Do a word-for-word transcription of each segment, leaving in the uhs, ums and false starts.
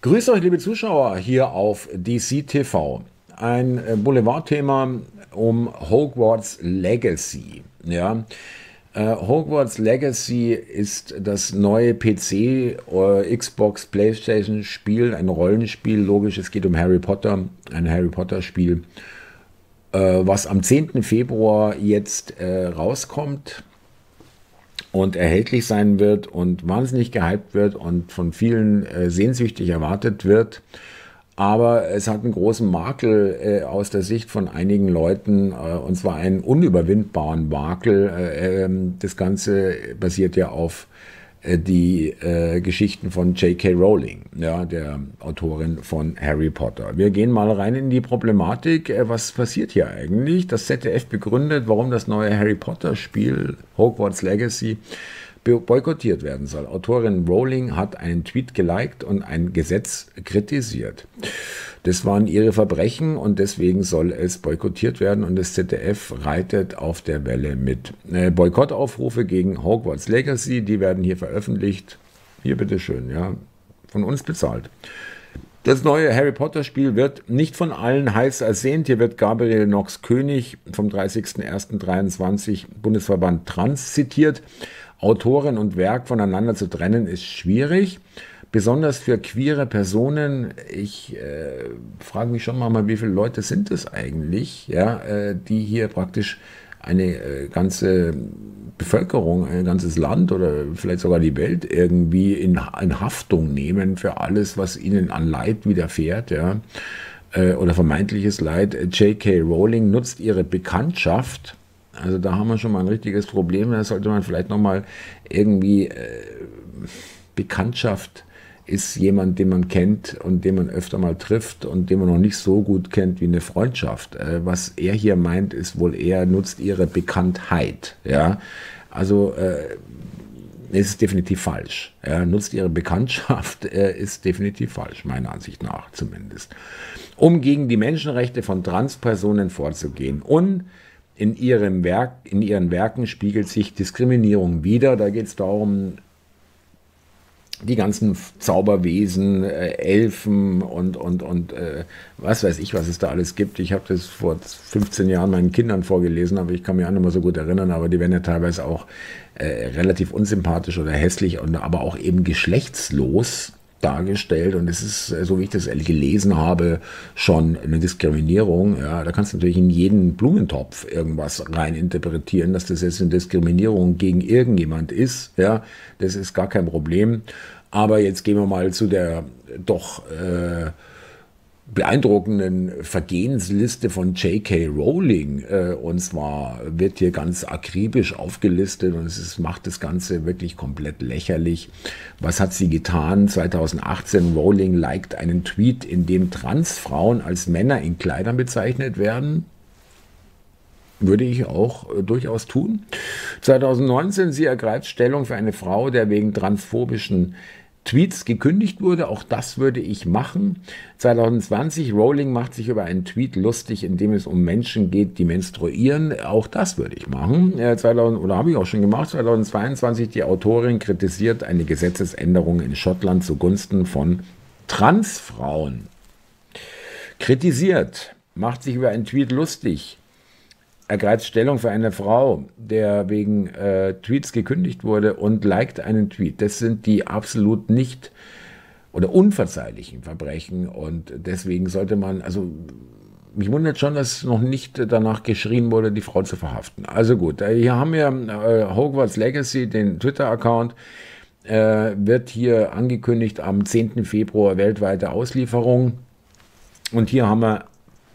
Grüßt euch, liebe Zuschauer, hier auf D C T V. Ein äh, Boulevardthema um Hogwarts Legacy. Ja, äh, Hogwarts Legacy ist das neue P C, äh, Xbox, PlayStation Spiel, ein Rollenspiel. Logisch, es geht um Harry Potter, ein Harry Potter Spiel, äh, was am zehnten Februar jetzt äh, rauskommt und erhältlich sein wird und wahnsinnig gehypt wird und von vielen äh, sehnsüchtig erwartet wird. Aber es hat einen großen Makel äh, aus der Sicht von einigen Leuten, äh, und zwar einen unüberwindbaren Makel. Äh, äh, das Ganze basiert ja auf äh, die äh, Geschichten von J K Rowling, ja, der Autorin von Harry Potter. Wir gehen mal rein in die Problematik. Äh, was passiert hier eigentlich? Das Z D F begründet, warum das neue Harry Potter Spiel Hogwarts Legacy boykottiert werden soll. Autorin Rowling hat einen Tweet geliked und ein Gesetz kritisiert. Das waren ihre Verbrechen und deswegen soll es boykottiert werden und das Z D F reitet auf der Welle mit. Äh, Boykottaufrufe gegen Hogwarts Legacy, die werden hier veröffentlicht. Hier bitteschön, ja, von uns bezahlt. Das neue Harry Potter Spiel wird nicht von allen heiß ersehnt. Hier wird Gabriel Knox König vom dreißigsten ersten dreiundzwanzig Bundesverband Trans zitiert. Autorin und Werk voneinander zu trennen ist schwierig, besonders für queere Personen. Ich äh, frage mich schon mal, wie viele Leute sind es eigentlich, ja, äh, die hier praktisch eine äh, ganze Bevölkerung, ein ganzes Land oder vielleicht sogar die Welt irgendwie in, in Haftung nehmen für alles, was ihnen an Leid widerfährt, ja, äh, oder vermeintliches Leid. J K Rowling nutzt ihre Bekanntschaft. Also da haben wir schon mal ein richtiges Problem. Da sollte man vielleicht nochmal irgendwie, äh, Bekanntschaft ist jemand, den man kennt und den man öfter mal trifft und den man noch nicht so gut kennt wie eine Freundschaft. Äh, was er hier meint, ist wohl eher, nutzt ihre Bekanntheit. Ja? Also äh, es ist definitiv falsch. Ja? Nutzt ihre Bekanntschaft, äh, ist definitiv falsch, meiner Ansicht nach zumindest. Um gegen die Menschenrechte von Transpersonen vorzugehen und In, ihrem Werk, in ihren Werken spiegelt sich Diskriminierung wider. Da geht es darum, die ganzen Zauberwesen, äh, Elfen und, und, und äh, was weiß ich, was es da alles gibt. Ich habe das vor fünfzehn Jahren meinen Kindern vorgelesen, aber ich kann mich auch nicht mehr so gut erinnern, aber die werden ja teilweise auch äh, relativ unsympathisch oder hässlich, und, aber auch eben geschlechtslos dargestellt, und es ist, so wie ich das gelesen habe, schon eine Diskriminierung. Ja, da kannst du natürlich in jeden Blumentopf irgendwas rein interpretieren, dass das jetzt eine Diskriminierung gegen irgendjemand ist. Ja, das ist gar kein Problem. Aber jetzt gehen wir mal zu der doch äh, beeindruckenden Vergehensliste von J K Rowling, äh, und zwar wird hier ganz akribisch aufgelistet und es ist, macht das Ganze wirklich komplett lächerlich. Was hat sie getan? zweitausendachtzehn, Rowling liked einen Tweet, in dem Transfrauen als Männer in Kleidern bezeichnet werden. Würde ich auch äh, durchaus tun. zweitausendneunzehn, sie ergreift Stellung für eine Frau, der wegen transphobischen Tweets gekündigt wurde. Auch das würde ich machen. zweitausendzwanzig, Rowling macht sich über einen Tweet lustig, in dem es um Menschen geht, die menstruieren. Auch das würde ich machen. Äh, zweitausend, oder habe ich auch schon gemacht. zweitausendzweiundzwanzig, die Autorin kritisiert eine Gesetzesänderung in Schottland zugunsten von Transfrauen. Kritisiert, macht sich über einen Tweet lustig, ergreift Stellung für eine Frau, der wegen äh, Tweets gekündigt wurde, und liked einen Tweet. Das sind die absolut nicht oder unverzeihlichen Verbrechen, und deswegen sollte man, also mich wundert schon, dass noch nicht danach geschrien wurde, die Frau zu verhaften. Also gut, hier haben wir äh, Hogwarts Legacy, den Twitter-Account, äh, wird hier angekündigt am zehnten Februar weltweite Auslieferung, und hier haben wir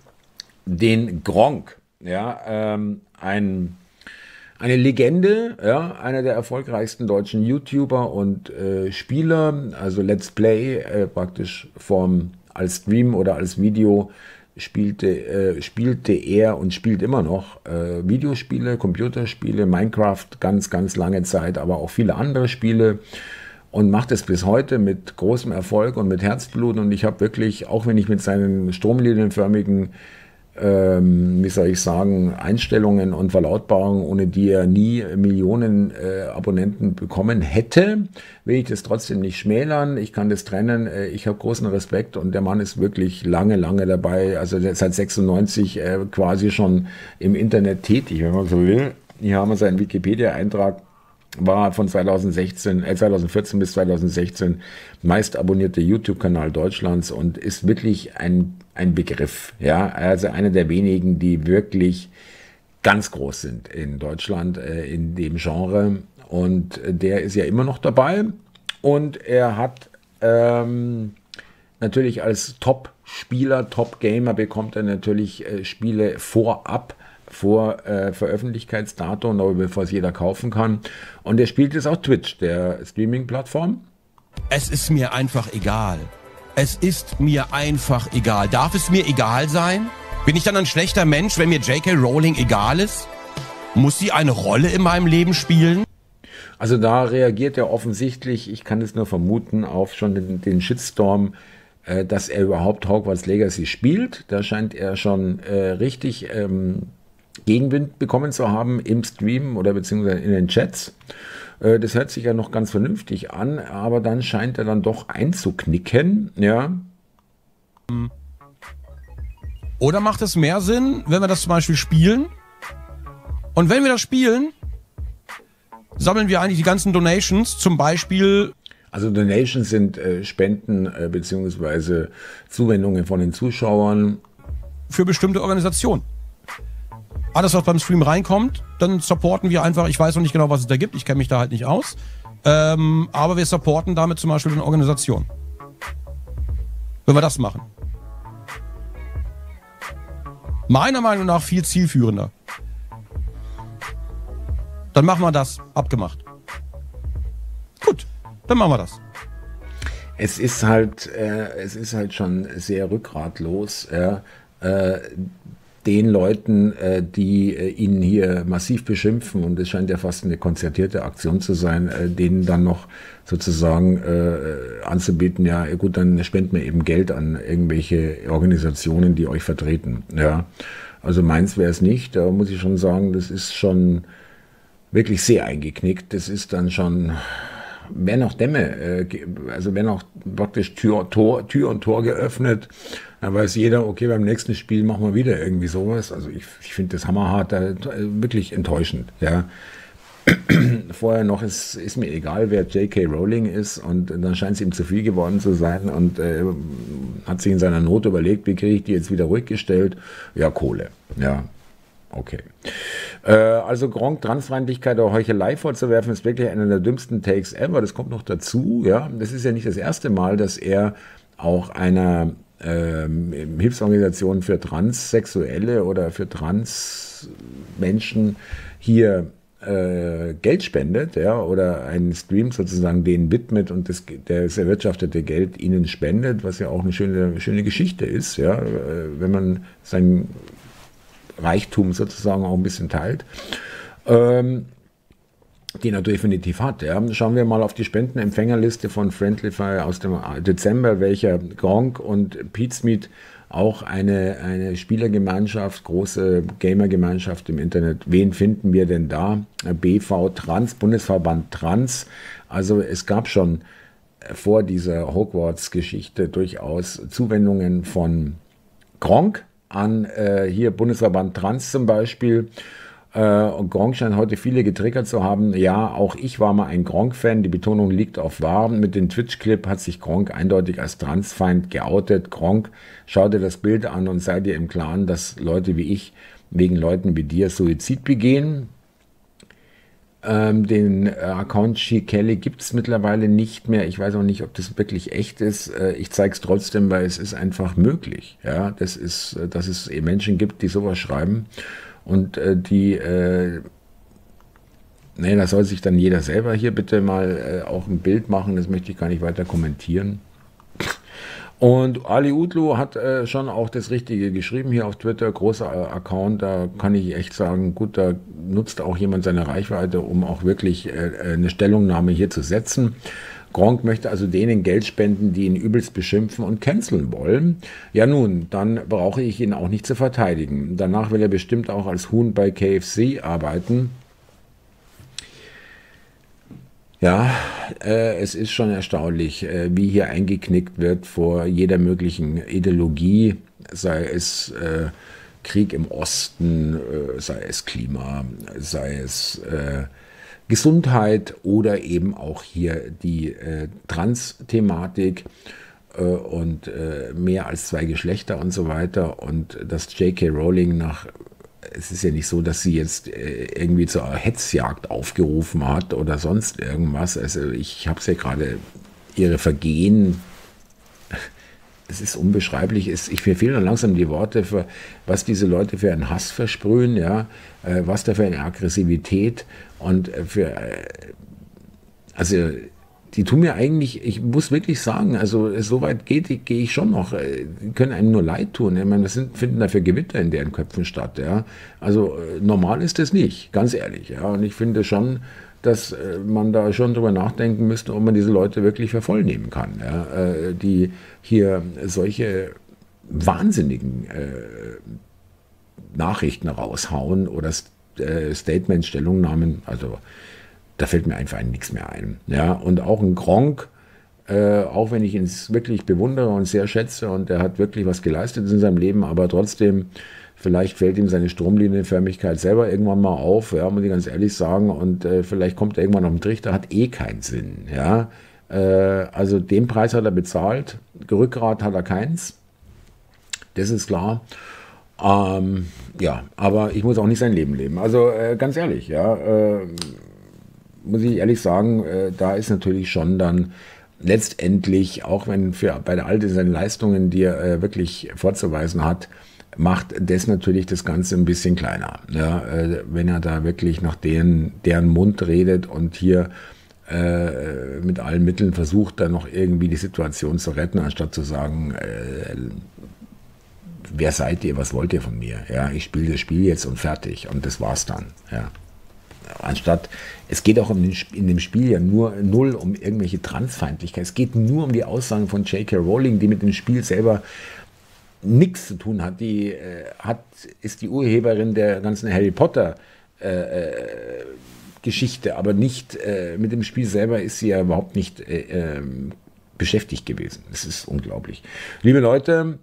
den Gronkh. Ja, ähm, ein, eine Legende, ja, einer der erfolgreichsten deutschen YouTuber und äh, Spieler, also Let's Play, äh, praktisch vom, als Stream oder als Video spielte, äh, spielte er und spielt immer noch äh, Videospiele, Computerspiele, Minecraft ganz, ganz lange Zeit, aber auch viele andere Spiele, und macht es bis heute mit großem Erfolg und mit Herzblut, und ich habe wirklich, auch wenn ich mit seinen stromlinienförmigen ähm, wie soll ich sagen, Einstellungen und Verlautbarungen, ohne die er nie Millionen äh, Abonnenten bekommen hätte, will ich das trotzdem nicht schmälern. Ich kann das trennen. Äh, ich habe großen Respekt und der Mann ist wirklich lange, lange dabei. Also der ist seit sechsundneunzig äh, quasi schon im Internet tätig, wenn man so will. Hier haben wir seinen Wikipedia-Eintrag. War von zweitausendsechzehn, äh zweitausendvierzehn bis zweitausendsechzehn meist abonnierte YouTube-Kanal Deutschlands und ist wirklich ein, ein Begriff. Ja, also einer der wenigen, die wirklich ganz groß sind in Deutschland, äh, in dem Genre. Und der ist ja immer noch dabei. Und er hat ähm, natürlich als Top-Spieler, Top-Gamer bekommt er natürlich äh, Spiele vorab vor äh, Veröffentlichkeitsdatum, aber bevor es jeder kaufen kann. Und er spielt jetzt auch Twitch, der Streaming-Plattform. Es ist mir einfach egal. Es ist mir einfach egal. Darf es mir egal sein? Bin ich dann ein schlechter Mensch, wenn mir J K. Rowling egal ist? Muss sie eine Rolle in meinem Leben spielen? Also da reagiert er offensichtlich, ich kann es nur vermuten, auf schon den, den Shitstorm, äh, dass er überhaupt Hogwarts Legacy spielt. Da scheint er schon äh, richtig ähm, Gegenwind bekommen zu haben im Stream oder beziehungsweise in den Chats. Äh, das hört sich ja noch ganz vernünftig an, aber dann scheint er dann doch einzuknicken, ja. Oder macht es mehr Sinn, wenn wir das zum Beispiel spielen? Und wenn wir das spielen, sammeln wir eigentlich die ganzen Donations, zum Beispiel... Also Donations sind äh, Spenden äh, beziehungsweise Zuwendungen von den Zuschauern. Für bestimmte Organisationen. Alles, was beim Stream reinkommt, dann supporten wir einfach, ich weiß noch nicht genau, was es da gibt, ich kenne mich da halt nicht aus, ähm, aber wir supporten damit zum Beispiel eine Organisation. Wenn wir das machen. Meiner Meinung nach viel zielführender. Dann machen wir das, abgemacht. Gut, dann machen wir das. Es ist halt, äh, es ist halt schon sehr rückgratlos, ja, äh, den Leuten, äh, die äh, ihn hier massiv beschimpfen, und es scheint ja fast eine konzertierte Aktion zu sein, äh, denen dann noch sozusagen äh, anzubieten, ja gut, dann spendet mir eben Geld an irgendwelche Organisationen, die euch vertreten. Ja, also meins wäre es nicht, da muss ich schon sagen, das ist schon wirklich sehr eingeknickt, das ist dann schon... Wenn auch Dämme, äh, also wenn auch praktisch Tür, Tor, Tür und Tor geöffnet, dann weiß jeder, okay, beim nächsten Spiel machen wir wieder irgendwie sowas. Also ich, ich finde das hammerhart, äh, wirklich enttäuschend. Ja. Vorher noch, ist, ist mir egal, wer J K. Rowling ist, und dann scheint es ihm zu viel geworden zu sein und äh, hat sich in seiner Not überlegt, wie kriege ich die jetzt wieder ruhig gestellt? Ja, Kohle. Ja. Okay. Äh, also Gronkh Transfeindlichkeit oder Heuchelei vorzuwerfen, ist wirklich einer der dümmsten Takes ever. Das kommt noch dazu. Ja, das ist ja nicht das erste Mal, dass er auch einer ähm, Hilfsorganisation für Transsexuelle oder für Transmenschen hier äh, Geld spendet, ja, oder einen Stream sozusagen denen widmet und das, das erwirtschaftete Geld ihnen spendet, was ja auch eine schöne, schöne Geschichte ist, ja, wenn man sein Reichtum sozusagen auch ein bisschen teilt, ähm, die er definitiv hat. Ja. Schauen wir mal auf die Spendenempfängerliste von Friendlyfire aus dem Dezember, welcher Gronkh und Pizmeet auch eine, eine Spielergemeinschaft, große Gamergemeinschaft im Internet. Wen finden wir denn da? B V Trans, Bundesverband Trans. Also es gab schon vor dieser Hogwarts-Geschichte durchaus Zuwendungen von Gronkh an äh, hier Bundesverband Trans zum Beispiel. Äh, und Gronkh scheint heute viele getriggert zu haben. Ja, auch ich war mal ein Gronkh-Fan. Die Betonung liegt auf wahr. Mit dem Twitch-Clip hat sich Gronkh eindeutig als Transfeind geoutet. Gronkh, schau dir das Bild an und sei dir im Klaren, dass Leute wie ich wegen Leuten wie dir Suizid begehen. Ähm, den äh, Account She Kelly gibt es mittlerweile nicht mehr. Ich weiß auch nicht, ob das wirklich echt ist. Äh, ich zeige es trotzdem, weil es ist einfach möglich. Ja, das ist, äh, dass es eh Menschen gibt, die sowas schreiben und äh, die, äh, nee, da soll sich dann jeder selber hier bitte mal äh, auch ein Bild machen. Das möchte ich gar nicht weiter kommentieren. Und Ali Utlu hat äh, schon auch das Richtige geschrieben hier auf Twitter, großer äh, Account, da kann ich echt sagen, gut, da nutzt auch jemand seine Reichweite, um auch wirklich äh, eine Stellungnahme hier zu setzen. Gronkh möchte also denen Geld spenden, die ihn übelst beschimpfen und canceln wollen. Ja nun, dann brauche ich ihn auch nicht zu verteidigen. Danach will er bestimmt auch als Huhn bei K F C arbeiten. Ja, äh, es ist schon erstaunlich, äh, wie hier eingeknickt wird vor jeder möglichen Ideologie, sei es äh, Krieg im Osten, äh, sei es Klima, sei es äh, Gesundheit oder eben auch hier die äh, Trans-Thematik äh, und äh, mehr als zwei Geschlechter und so weiter. Und dass J K. Rowling nach, es ist ja nicht so, dass sie jetzt äh, irgendwie zur Hetzjagd aufgerufen hat oder sonst irgendwas. Also ich habe es ja gerade, ihre Vergehen, es ist unbeschreiblich. Es, ich, mir fehlen dann langsam die Worte, für was diese Leute für einen Hass versprühen, ja, äh, was da für eine Aggressivität und äh, für, äh, also die tun mir eigentlich, ich muss wirklich sagen, also so weit geht, gehe ich schon noch, äh, die können einem nur leid tun. Ich meine, was sind, finden da für Gewitter in deren Köpfen statt, ja. Also äh, normal ist das nicht, ganz ehrlich, ja. Und ich finde schon, dass äh, man da schon drüber nachdenken müsste, ob man diese Leute wirklich für voll nehmen kann, ja, äh, die hier solche wahnsinnigen äh, Nachrichten raushauen oder äh, Statements, Stellungnahmen, also da fällt mir einfach nichts mehr ein. Ja, und auch ein Gronkh, äh, auch wenn ich ihn wirklich bewundere und sehr schätze und er hat wirklich was geleistet in seinem Leben, aber trotzdem, vielleicht fällt ihm seine Stromlinienförmigkeit selber irgendwann mal auf, ja, muss ich ganz ehrlich sagen, und äh, vielleicht kommt er irgendwann auf den Trichter, hat eh keinen Sinn, ja. Äh, also den Preis hat er bezahlt, Rückgrat hat er keins, das ist klar. Ähm, ja, aber ich muss auch nicht sein Leben leben, also äh, ganz ehrlich, ja, äh, muss ich ehrlich sagen, äh, da ist natürlich schon dann letztendlich, auch wenn für bei der Alte seine Leistungen, die er äh, wirklich vorzuweisen hat, macht das natürlich das Ganze ein bisschen kleiner. Ja, äh, wenn er da wirklich nach deren, deren Mund redet und hier äh, mit allen Mitteln versucht, dann noch irgendwie die Situation zu retten, anstatt zu sagen, äh, wer seid ihr, was wollt ihr von mir? Ja, ich spiele das Spiel jetzt und fertig und das war's dann. Ja. Anstatt, es geht auch in dem Spiel ja nur null um irgendwelche Transfeindlichkeit, es geht nur um die Aussagen von J K. Rowling, die mit dem Spiel selber nichts zu tun hat. Die äh, hat, ist die Urheberin der ganzen Harry Potter äh, äh, Geschichte, aber nicht äh, mit dem Spiel selber ist sie ja überhaupt nicht äh, äh, beschäftigt gewesen. Das ist unglaublich. Liebe Leute,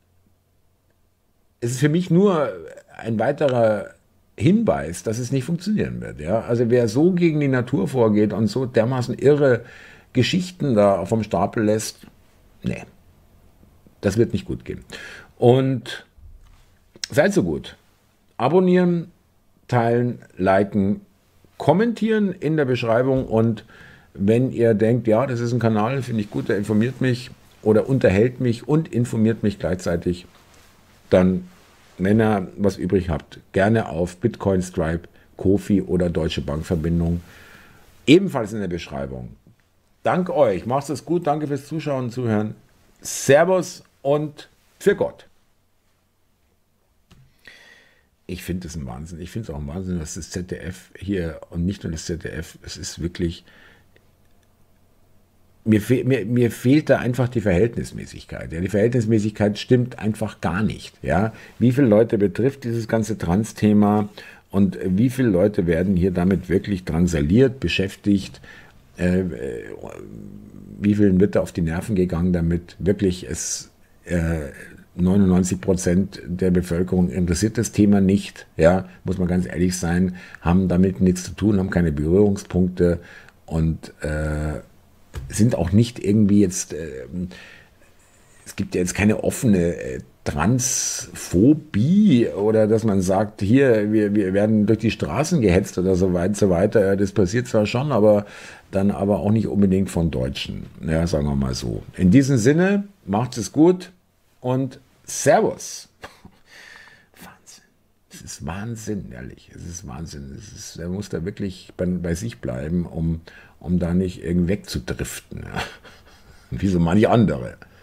es ist für mich nur ein weiterer Hinweis, dass es nicht funktionieren wird. Ja? Also wer so gegen die Natur vorgeht und so dermaßen irre Geschichten da vom Stapel lässt, nee. Das wird nicht gut gehen. Und seid so gut. Abonnieren, teilen, liken, kommentieren in der Beschreibung. Und wenn ihr denkt, ja, das ist ein Kanal, finde ich gut, der informiert mich oder unterhält mich und informiert mich gleichzeitig, dann, wenn ihr was übrig habt, gerne auf Bitcoin, Stripe, Kofi oder Deutsche Bankverbindung. Ebenfalls in der Beschreibung. Dank euch. Macht es gut. Danke fürs Zuschauen und Zuhören. Servus und für Gott. Ich finde es ein Wahnsinn. Ich finde es auch ein Wahnsinn, dass das Z D F hier und nicht nur das Z D F, es ist wirklich, mir, fe mir, mir fehlt da einfach die Verhältnismäßigkeit. Ja, die Verhältnismäßigkeit stimmt einfach gar nicht. Ja, wie viele Leute betrifft dieses ganze Trans-Thema und wie viele Leute werden hier damit wirklich drangsaliert, beschäftigt? Äh, wie vielen wird da auf die Nerven gegangen, damit wirklich es äh, neunundneunzig Prozent der Bevölkerung interessiert das Thema nicht, ja, muss man ganz ehrlich sein, haben damit nichts zu tun, haben keine Berührungspunkte und äh, sind auch nicht irgendwie jetzt, äh, es gibt ja jetzt keine offene äh, Transphobie oder dass man sagt, hier, wir, wir werden durch die Straßen gehetzt oder so weiter, so weiter. Ja, das passiert zwar schon, aber dann aber auch nicht unbedingt von Deutschen. Ja, sagen wir mal so. In diesem Sinne, macht es gut und Servus. Wahnsinn. Es ist Wahnsinn, ehrlich. Es ist Wahnsinn. Es ist, er muss da wirklich bei, bei sich bleiben, um, um da nicht irgendwie wegzudriften. Ja. Wie so manche andere.